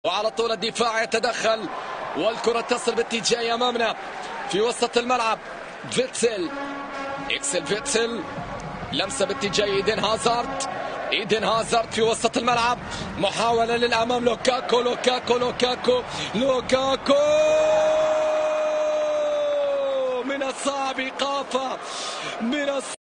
وعلى طول الدفاع يتدخل والكرة تصل باتجاه أمامنا في وسط الملعب. فيتسل إكسل فيتسل لمسة باتجاه إيدن هازارد. إيدن هازارد في وسط الملعب، محاولة للأمام. لوكاكو لوكاكو لوكاكو لوكاكو من الصعب إيقافه، من الصعب